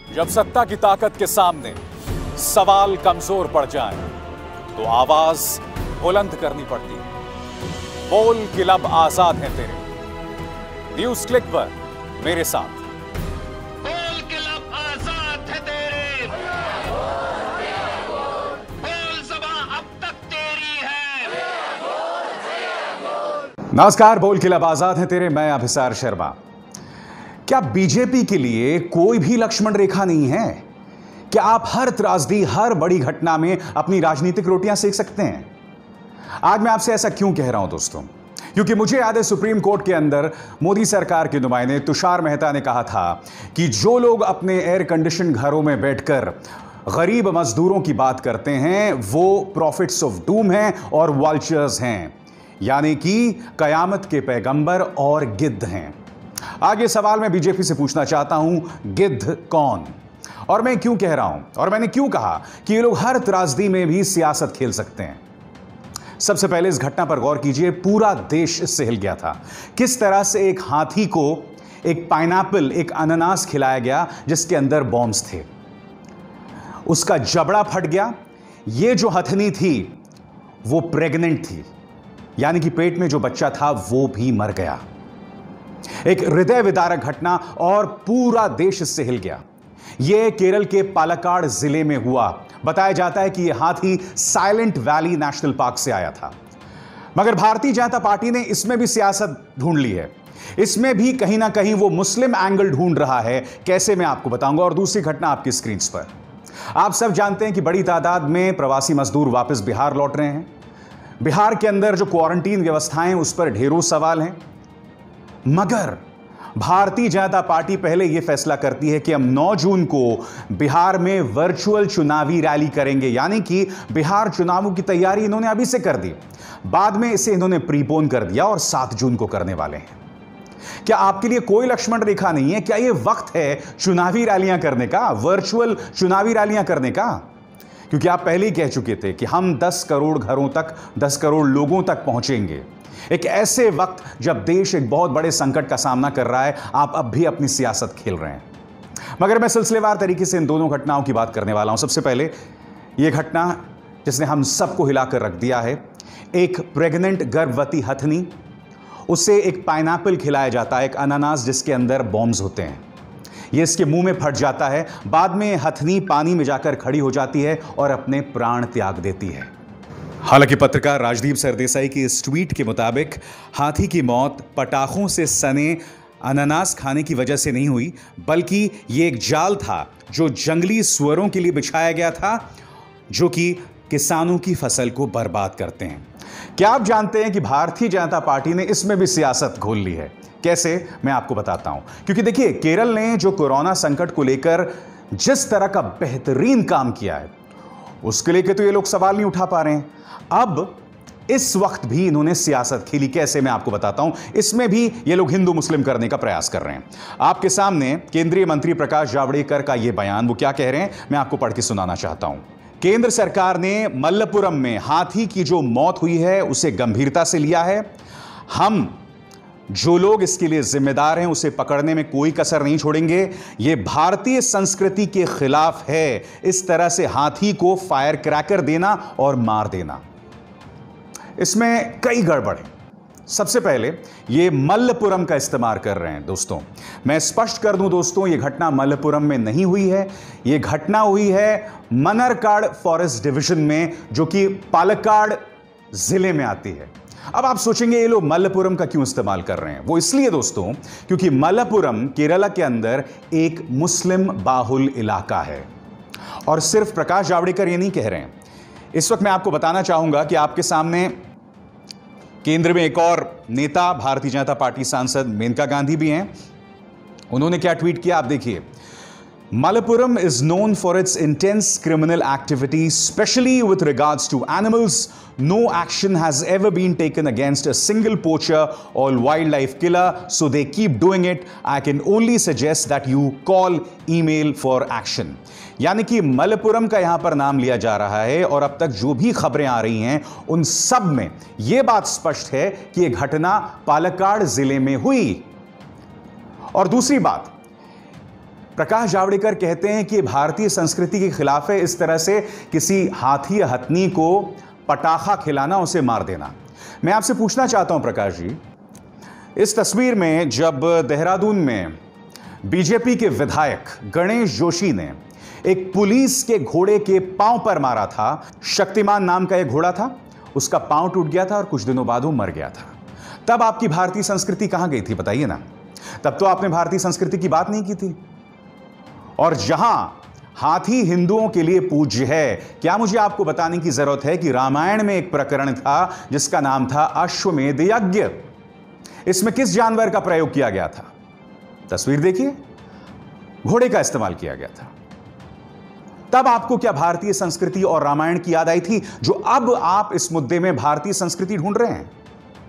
जब सत्ता की ताकत के सामने सवाल कमजोर पड़ जाएं, तो आवाज बुलंद करनी पड़ती है। बोल कि लब आजाद है तेरे। न्यूज क्लिक पर मेरे साथ। बोल के लब आजाद है तेरे। बोल ज़बां अब तक तेरी है। नमस्कार, बोल कि लब आजाद है तेरे। मैं अभिसार शर्मा। क्या बीजेपी के लिए कोई भी लक्ष्मण रेखा नहीं है? क्या आप हर त्रासदी, हर बड़ी घटना में अपनी राजनीतिक रोटियां सेक सकते हैं? आज मैं आपसे ऐसा क्यों कह रहा हूं दोस्तों? क्योंकि मुझे याद है सुप्रीम कोर्ट के अंदर मोदी सरकार के नुमाइंदे तुषार मेहता ने कहा था कि जो लोग अपने एयर कंडीशन घरों में बैठकर गरीब मजदूरों की बात करते हैं वो प्रॉफिट्स ऑफ डूम हैं और वल्चर्स हैं, यानी कि कयामत के पैगंबर और गिद्ध हैं। आज ये सवाल मैं बीजेपी से पूछना चाहता हूं, गिद्ध कौन? और मैं क्यों कह रहा हूं, और मैंने क्यों कहा कि ये लोग हर त्रासदी में भी सियासत खेल सकते हैं? सबसे पहले इस घटना पर गौर कीजिए। पूरा देश इससे हिल गया था। किस तरह से एक हाथी को एक पाइनएप्पल, एक अनानास खिलाया गया जिसके अंदर बॉम्ब्स थे। उसका जबड़ा फट गया। ये जो हथनी थी वो प्रेग्नेंट थी, यानी कि पेट में जो बच्चा था वो भी मर गया। एक हृदय विदारक घटना, और पूरा देश इससे हिल गया। यह केरल के पालक्काड जिले में हुआ। बताया जाता है कि यह हाथी साइलेंट वैली नेशनल पार्क से आया था। मगर भारतीय जनता पार्टी ने इसमें भी सियासत ढूंढ ली है। इसमें भी कहीं ना कहीं वो मुस्लिम एंगल ढूंढ रहा है। कैसे, मैं आपको बताऊंगा। और दूसरी घटना आपकी स्क्रीन पर। आप सब जानते हैं कि बड़ी तादाद में प्रवासी मजदूर वापस बिहार लौट रहे हैं। बिहार के अंदर जो क्वारंटीन व्यवस्थाएं, उस पर ढेरों सवाल हैं। मगर भारतीय जनता पार्टी पहले यह फैसला करती है कि हम 9 जून को बिहार में वर्चुअल चुनावी रैली करेंगे, यानी कि बिहार चुनावों की तैयारी इन्होंने अभी से कर दी। बाद में इसे इन्होंने प्रीपोन कर दिया और 7 जून को करने वाले हैं। क्या आपके लिए कोई लक्ष्मण रेखा नहीं है? क्या यह वक्त है चुनावी रैलियां करने का, वर्चुअल चुनावी रैलियां करने का? क्योंकि आप पहले ही कह चुके थे कि हम 10 करोड़ घरों तक, 10 करोड़ लोगों तक पहुंचेंगे। एक ऐसे वक्त जब देश एक बहुत बड़े संकट का सामना कर रहा है, आप अब भी अपनी सियासत खेल रहे हैं। मगर मैं सिलसिलेवार तरीके से इन दोनों घटनाओं की बात करने वाला हूं। सबसे पहले यह घटना जिसने हम सबको हिलाकर रख दिया है। एक प्रेग्नेंट गर्भवती हथनी, उसे एक पाइनएप्पल खिलाया जाता है, एक अनानास जिसके अंदर बॉम्ब्स होते हैं। यह इसके मुंह में फट जाता है। बाद में हथनी पानी में जाकर खड़ी हो जाती है और अपने प्राण त्याग देती है। हालांकि पत्रकार राजदीप सरदेसाई की इस ट्वीट के मुताबिक हाथी की मौत पटाखों से सने अनानास खाने की वजह से नहीं हुई, बल्कि यह एक जाल था जो जंगली सुअरों के लिए बिछाया गया था, जो कि किसानों की फसल को बर्बाद करते हैं। क्या आप जानते हैं कि भारतीय जनता पार्टी ने इसमें भी सियासत घोल ली है? कैसे, मैं आपको बताता हूं। क्योंकि देखिए, केरल ने जो कोरोना संकट को लेकर जिस तरह का बेहतरीन काम किया है, उसके लेकर तो ये लोग सवाल नहीं उठा पा रहे हैं। अब इस वक्त भी इन्होंने सियासत खेली। कैसे, मैं आपको बताता हूं। इसमें भी ये लोग हिंदू मुस्लिम करने का प्रयास कर रहे हैं। आपके सामने केंद्रीय मंत्री प्रकाश जावड़ेकर का यह बयान, वो क्या कह रहे हैं, मैं आपको पढ़ के सुनाना चाहता हूं। केंद्र सरकार ने मल्लपुरम में हाथी की जो मौत हुई है उसे गंभीरता से लिया है। हम जो लोग इसके लिए जिम्मेदार हैं उसे पकड़ने में कोई कसर नहीं छोड़ेंगे। यह भारतीय संस्कृति के खिलाफ है, इस तरह से हाथी को फायर क्रैकर देना और मार देना। इसमें कई गड़बड़ है। सबसे पहले ये मल्लपुरम का इस्तेमाल कर रहे हैं। दोस्तों, मैं स्पष्ट कर दूं दोस्तों, यह घटना मल्लपुरम में नहीं हुई है। यह घटना हुई है मनरकाड फॉरेस्ट डिवीजन में, जो कि पालक्काड जिले में आती है। अब आप सोचेंगे ये लोग मल्लपुरम का क्यों इस्तेमाल कर रहे हैं? वो इसलिए दोस्तों, क्योंकि मल्लपुरम केरला के अंदर एक मुस्लिम बाहुल इलाका है। और सिर्फ प्रकाश जावड़ेकर ये नहीं कह रहे हैं। इस वक्त मैं आपको बताना चाहूंगा कि आपके सामने केंद्र में एक और नेता, भारतीय जनता पार्टी सांसद मेनका गांधी भी हैं। उन्होंने क्या ट्वीट किया, आप देखिए। Malappuram is known for its intense criminal activity, especially with regards to animals. No action has ever been taken against a single poacher or wildlife killer, so they keep doing it. I can only suggest that you call, email for action. यानी कि मलप्पुरम का यहां पर नाम लिया जा रहा है, और अब तक जो भी खबरें आ रही हैं उन सब में यह बात स्पष्ट है कि यह घटना पालक्काड जिले में हुई। और दूसरी बात, प्रकाश जावड़ेकर कहते हैं कि भारतीय संस्कृति के खिलाफ है इस तरह से किसी हाथी या हथनी को पटाखा खिलाना, उसे मार देना। मैं आपसे पूछना चाहता हूं प्रकाश जी, इस तस्वीर में जब देहरादून में बीजेपी के विधायक गणेश जोशी ने एक पुलिस के घोड़े के पांव पर मारा था, शक्तिमान नाम का एक घोड़ा था, उसका पांव टूट गया था और कुछ दिनों बाद वो मर गया था। तब आपकी भारतीय संस्कृति कहां गई थी बताइए ना? तब तो आपने भारतीय संस्कृति की बात नहीं की थी। और जहां हाथी हिंदुओं के लिए पूज्य है, क्या मुझे आपको बताने की जरूरत है कि रामायण में एक प्रकरण था जिसका नाम था अश्वमेध यज्ञ। इसमें किस जानवर का प्रयोग किया गया था? तस्वीर देखिए, घोड़े का इस्तेमाल किया गया था। तब आपको क्या भारतीय संस्कृति और रामायण की याद आई थी, जो अब आप इस मुद्दे में भारतीय संस्कृति ढूंढ रहे हैं?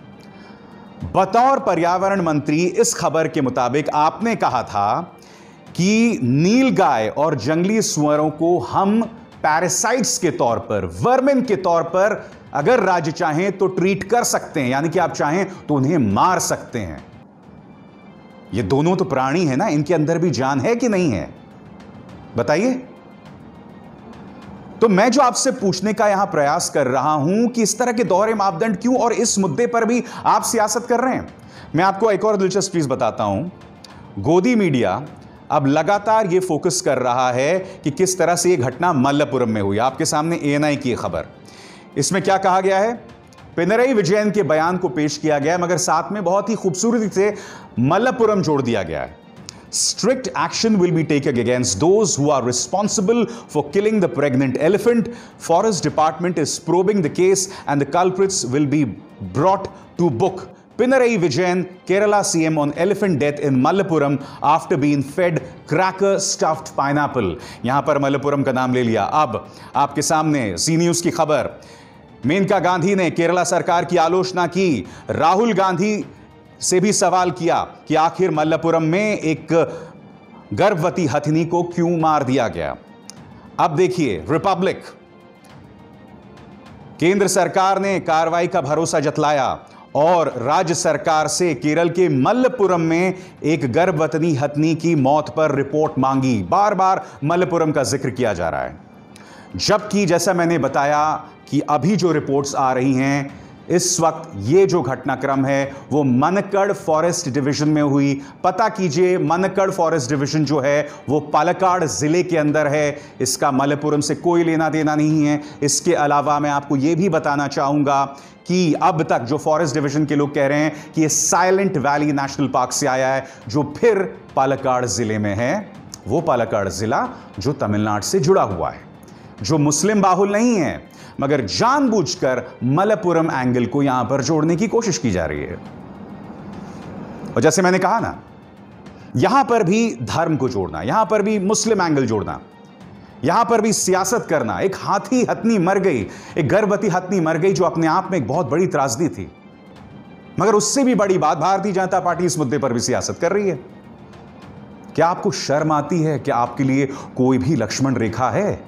बतौर पर्यावरण मंत्री इस खबर के मुताबिक आपने कहा था कि नीलगाय और जंगली सुअरों को हम पैरासाइट्स के तौर पर, वर्मिन के तौर पर अगर राज्य चाहें तो ट्रीट कर सकते हैं, यानी कि आप चाहें तो उन्हें मार सकते हैं। ये दोनों तो प्राणी है ना, इनके अंदर भी जान है कि नहीं है? बताइए। तो मैं जो आपसे पूछने का यहां प्रयास कर रहा हूं कि इस तरह के दोहरे मापदंड क्यों, और इस मुद्दे पर भी आप सियासत कर रहे हैं। मैं आपको एक और दिलचस्प चीज बताता हूं। गोदी मीडिया अब लगातार यह फोकस कर रहा है कि किस तरह से यह घटना मल्लपुरम में हुई। आपके सामने ANI की खबर, इसमें क्या कहा गया है? पिनरई विजयन के बयान को पेश किया गया, मगर साथ में बहुत ही खूबसूरती से मल्लपुरम जोड़ दिया गया है। Strict action will be taken against those who are responsible for killing the pregnant elephant. Forest Department is probing the case and the culprits will be brought to book. Pinarayi Vijayan, Kerala CM on elephant death in Malappuram after being fed cracker stuffed pineapple. यहां पर मल्लपुरम का नाम ले लिया। अब आपके सामने जी news की खबर। मेनका गांधी ने केरला सरकार की आलोचना की, राहुल गांधी से भी सवाल किया कि आखिर मल्लपुरम में एक गर्भवती हथिनी को क्यों मार दिया गया। अब देखिए रिपब्लिक, केंद्र सरकार ने कार्रवाई का भरोसा जतलाया और राज्य सरकार से केरल के मल्लपुरम में एक गर्भवती हथिनी की मौत पर रिपोर्ट मांगी। बार बार मल्लपुरम का जिक्र किया जा रहा है, जबकि जैसा मैंने बताया कि अभी जो रिपोर्ट्स आ रही हैं, इस वक्त ये जो घटनाक्रम है वो मनकड़ फॉरेस्ट डिवीजन में हुई। पता कीजिए, मनकड़ फॉरेस्ट डिवीजन जो है वो पालक्काड़ जिले के अंदर है। इसका मल्लपुरम से कोई लेना देना नहीं है। इसके अलावा मैं आपको ये भी बताना चाहूंगा कि अब तक जो फॉरेस्ट डिवीजन के लोग कह रहे हैं कि ये साइलेंट वैली नेशनल पार्क से आया है, जो फिर पालक्काड़ जिले में है। वो पालक्काड़ जिला जो तमिलनाडु से जुड़ा हुआ है, जो मुस्लिम बाहुल नहीं है, मगर जानबूझकर मल्लपुरम एंगल को यहां पर जोड़ने की कोशिश की जा रही है। और जैसे मैंने कहा ना, यहां पर भी धर्म को जोड़ना, यहां पर भी मुस्लिम एंगल जोड़ना, यहां पर भी सियासत करना। एक हाथी हथनी मर गई, एक गर्भवती हथनी मर गई, जो अपने आप में एक बहुत बड़ी त्रासदी थी, मगर उससे भी बड़ी बात, भारतीय जनता पार्टी इस मुद्दे पर भी सियासत कर रही है। क्या आपको शर्म आती है? क्या आपके लिए कोई भी लक्ष्मण रेखा है?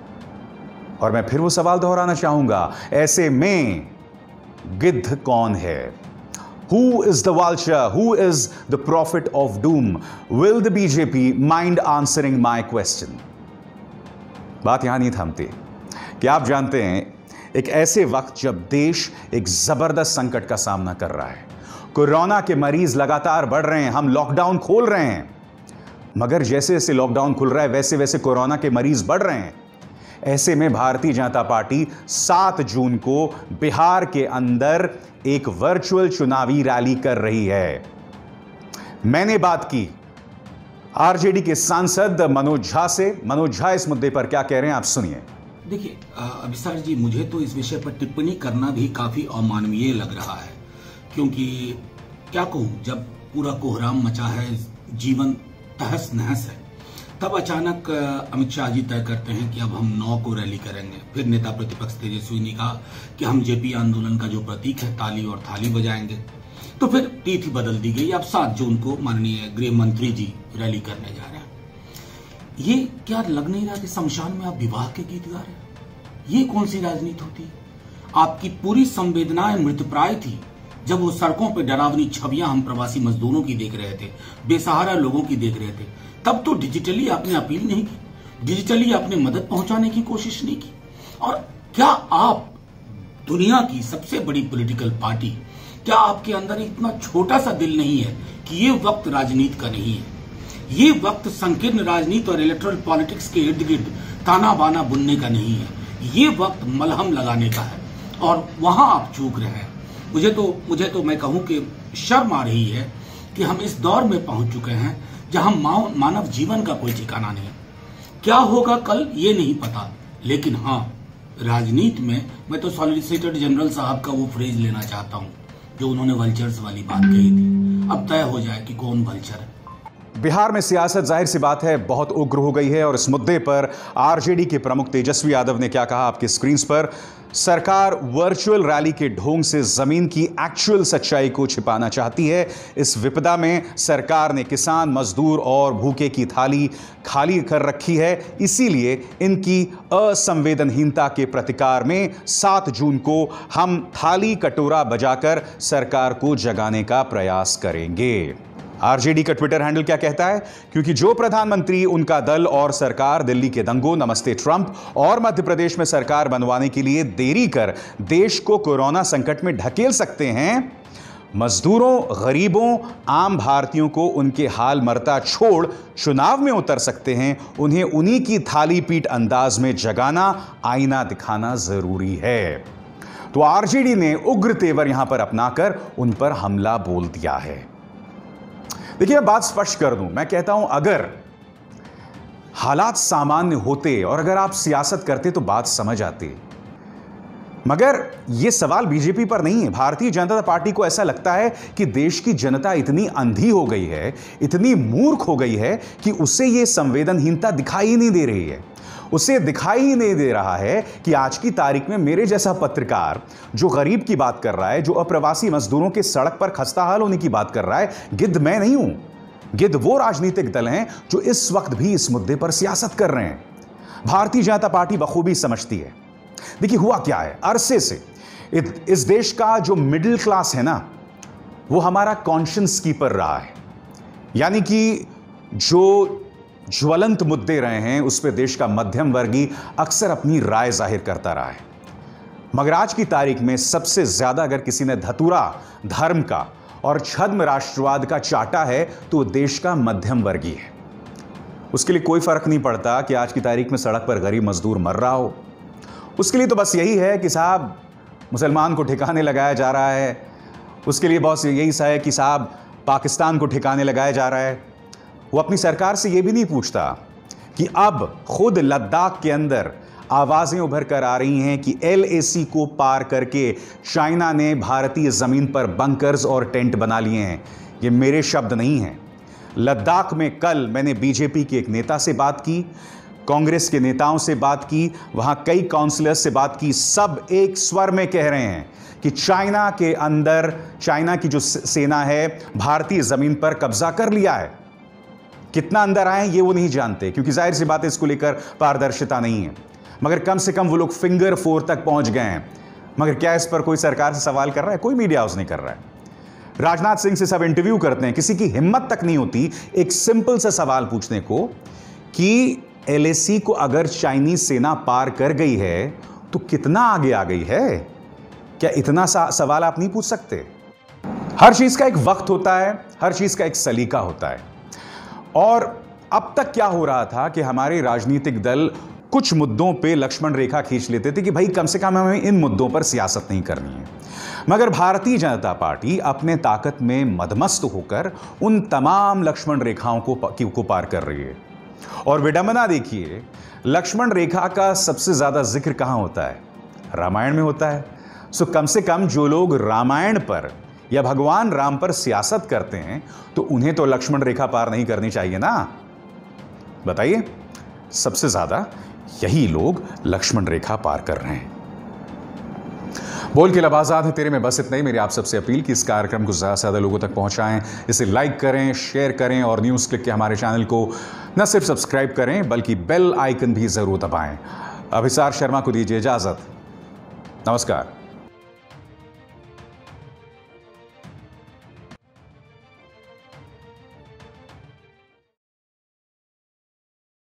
और मैं फिर वो सवाल दोहराना चाहूंगा, ऐसे में गिद्ध कौन है? Who is the vulture? Who is the prophet of doom? Will the BJP mind answering my question? बात यहां नहीं थमती। क्या आप जानते हैं, एक ऐसे वक्त जब देश एक जबरदस्त संकट का सामना कर रहा है, कोरोना के मरीज लगातार बढ़ रहे हैं, हम लॉकडाउन खोल रहे हैं, मगर जैसे जैसे लॉकडाउन खुल रहा है वैसे वैसे कोरोना के मरीज बढ़ रहे हैं। ऐसे में भारतीय जनता पार्टी 7 जून को बिहार के अंदर एक वर्चुअल चुनावी रैली कर रही है। मैंने बात की आरजेडी के सांसद मनोज झा से। मनोज झा इस मुद्दे पर क्या कह रहे हैं, आप सुनिए। देखिए अभिसार जी, मुझे तो इस विषय पर टिप्पणी करना भी काफी अमानवीय लग रहा है, क्योंकि क्या कहूं, जब पूरा कोहराम मचा है, जीवन तहस नहस है, तब अचानक अमित शाह जी तय करते हैं कि अब हम 9 को रैली करेंगे। फिर नेता प्रतिपक्ष तेजस्वी ने कहा कि हम जेपी आंदोलन का जो प्रतीक है ताली और थाली बजाएंगे। तो फिर तिथि बदल दी गई, अब 7 जून को माननीय गृह मंत्री जी रैली करने जा रहे हैं। ये क्या लग नहीं रहा कि शमशान में आप विवाह के गीत गा रहे हैं? ये कौन सी राजनीति होती? आपकी पूरी संवेदनाएं मृतप्राय थी, जब वो सड़कों पर डरावनी छवियां हम प्रवासी मजदूरों की देख रहे थे, बेसहारा लोगों की देख रहे थे, तब तो डिजिटली आपने अपील नहीं की, डिजिटली आपने मदद पहुंचाने की कोशिश नहीं की। और क्या आप दुनिया की सबसे बड़ी पॉलिटिकल पार्टी, क्या आपके अंदर इतना छोटा सा दिल नहीं है कि ये वक्त राजनीति का नहीं है, ये वक्त संकीर्ण राजनीति और इलेक्ट्रल पॉलिटिक्स के इर्द गिर्द ताना बाना बुनने का नहीं है, ये वक्त मलहम लगाने का है, और वहां आप चूक रहे हैं। मुझे तो मैं कहूं कि शर्म आ रही है कि हम इस दौर में पहुंच चुके हैं जहां मानव जीवन का कोई ठिकाना नहीं। क्या होगा कल ये नहीं पता, लेकिन हाँ, राजनीति में मैं तो सॉलिसिटर जनरल साहब का वो फ्रेज लेना चाहता हूं जो उन्होंने वल्चर्स वाली बात कही थी। अब तय हो जाए कि कौन वल्चर है। बिहार में सियासत जाहिर सी बात है बहुत उग्र हो गई है और इस मुद्दे पर आरजेडी के प्रमुख तेजस्वी यादव ने क्या कहा आपकी स्क्रीन पर। सरकार वर्चुअल रैली के ढोंग से जमीन की एक्चुअल सच्चाई को छिपाना चाहती है। इस विपदा में सरकार ने किसान, मजदूर और भूखे की थाली खाली कर रखी है, इसीलिए इनकी असंवेदनहीनता के प्रतिकार में 7 जून को हम थाली कटोरा बजाकर सरकार को जगाने का प्रयास करेंगे। आरजेडी का ट्विटर हैंडल क्या कहता है? क्योंकि जो प्रधानमंत्री, उनका दल और सरकार दिल्ली के दंगों, नमस्ते ट्रंप और मध्य प्रदेश में सरकार बनवाने के लिए देरी कर देश को कोरोना संकट में ढकेल सकते हैं, मजदूरों, गरीबों, आम भारतीयों को उनके हाल मरता छोड़ चुनाव में उतर सकते हैं, उन्हें उन्हीं की थाली पीट अंदाज में जगाना, आईना दिखाना जरूरी है। तो आरजेडी ने उग्र तेवर यहां पर अपनाकर उन पर हमला बोल दिया है। देखिए, मैं बात स्पष्ट कर दूं, मैं कहता हूं अगर हालात सामान्य होते और अगर आप सियासत करते तो बात समझ आती, मगर यह सवाल बीजेपी पर नहीं है। भारतीय जनता पार्टी को ऐसा लगता है कि देश की जनता इतनी अंधी हो गई है, इतनी मूर्ख हो गई है कि उसे यह संवेदनहीनता दिखाई ही नहीं दे रही है। उसे दिखाई ही नहीं दे रहा है कि आज की तारीख में मेरे जैसा पत्रकार जो गरीब की बात कर रहा है, जो अप्रवासी मजदूरों के सड़क पर खस्ता हाल होने की बात कर रहा है, गिद्ध मैं नहीं हूं। गिद्ध वो राजनीतिक दल हैं जो इस वक्त भी इस मुद्दे पर सियासत कर रहे हैं। भारतीय जनता पार्टी बखूबी समझती है। देखिए, हुआ क्या है, अरसे से इस देश का जो मिडिल क्लास है ना, वो हमारा कॉन्शियंस कीपर रहा है। यानी कि जो ज्वलंत मुद्दे रहे हैं उस पर देश का मध्यम वर्गीय अक्सर अपनी राय जाहिर करता रहा है। मगर आज की तारीख में सबसे ज्यादा अगर किसी ने धतूरा धर्म का और छद्म राष्ट्रवाद का चाटा है तो देश का मध्यम वर्गीय है। उसके लिए कोई फर्क नहीं पड़ता कि आज की तारीख में सड़क पर गरीब मजदूर मर रहा हो। उसके लिए तो बस यही है कि साहब मुसलमान को ठिकाने लगाया जा रहा है, उसके लिए बस यही सा है कि साहब पाकिस्तान को ठिकाने लगाया जा रहा है। वो अपनी सरकार से यह भी नहीं पूछता कि अब खुद लद्दाख के अंदर आवाजें उभर कर आ रही हैं कि LAC को पार करके चाइना ने भारतीय जमीन पर बंकर्स और टेंट बना लिए हैं। ये मेरे शब्द नहीं हैं। लद्दाख में कल मैंने बीजेपी के एक नेता से बात की, कांग्रेस के नेताओं से बात की, वहां कई काउंसलर्स से बात की, सब एक स्वर में कह रहे हैं कि चाइना के अंदर, चाइना की जो सेना है भारतीय जमीन पर कब्जा कर लिया है। कितना अंदर आए ये वो नहीं जानते, क्योंकि जाहिर सी बात है इसको लेकर पारदर्शिता नहीं है, मगर कम से कम वो लोग फिंगर 4 तक पहुंच गए हैं। मगर क्या इस पर कोई सरकार से सवाल कर रहा है? कोई मीडिया हाउस नहीं कर रहा है। राजनाथ सिंह से सब इंटरव्यू करते हैं, किसी की हिम्मत तक नहीं होती एक सिंपल सा सवाल पूछने को कि LAC को अगर चाइनीज सेना पार कर गई है तो कितना आगे आ गई है? क्या इतना सा सवाल आप नहीं पूछ सकते? हर चीज का एक वक्त होता है, हर चीज का एक सलीका होता है। और अब तक क्या हो रहा था कि हमारे राजनीतिक दल कुछ मुद्दों पे लक्ष्मण रेखा खींच लेते थे कि भाई कम से कम हमें इन मुद्दों पर सियासत नहीं करनी है, मगर भारतीय जनता पार्टी अपने ताकत में मदमस्त होकर उन तमाम लक्ष्मण रेखाओं को पार कर रही है। और विडंबना देखिए, लक्ष्मण रेखा का सबसे ज्यादा जिक्र कहां होता है? रामायण में होता है। सो कम से कम जो लोग रामायण पर या भगवान राम पर सियासत करते हैं तो उन्हें तो लक्ष्मण रेखा पार नहीं करनी चाहिए ना? बताइए, सबसे ज्यादा यही लोग लक्ष्मण रेखा पार कर रहे हैं। बोल के लब आजाद है तेरे में बस इतना ही। मेरी आप सबसे अपील कि इस कार्यक्रम को ज्यादा से ज्यादा लोगों तक पहुंचाएं, इसे लाइक करें, शेयर करें और न्यूज़ क्लिक के हमारे चैनल को न सिर्फ सब्सक्राइब करें बल्कि बेल आइकन भी जरूर दबाएं। अभिसार शर्मा को दीजिए इजाजत। नमस्कार।